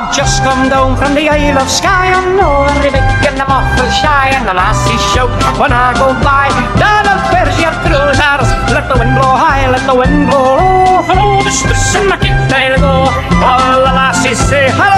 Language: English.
I've just come down from the Isle of Skye. I'm no very big and I'm awful shy, and the lassies shout when I go by. Donald, where's your trousers? Let the wind blow high, let the wind blow low. Hello, Mr. Simmatic, I'll go. All the lassies say hi.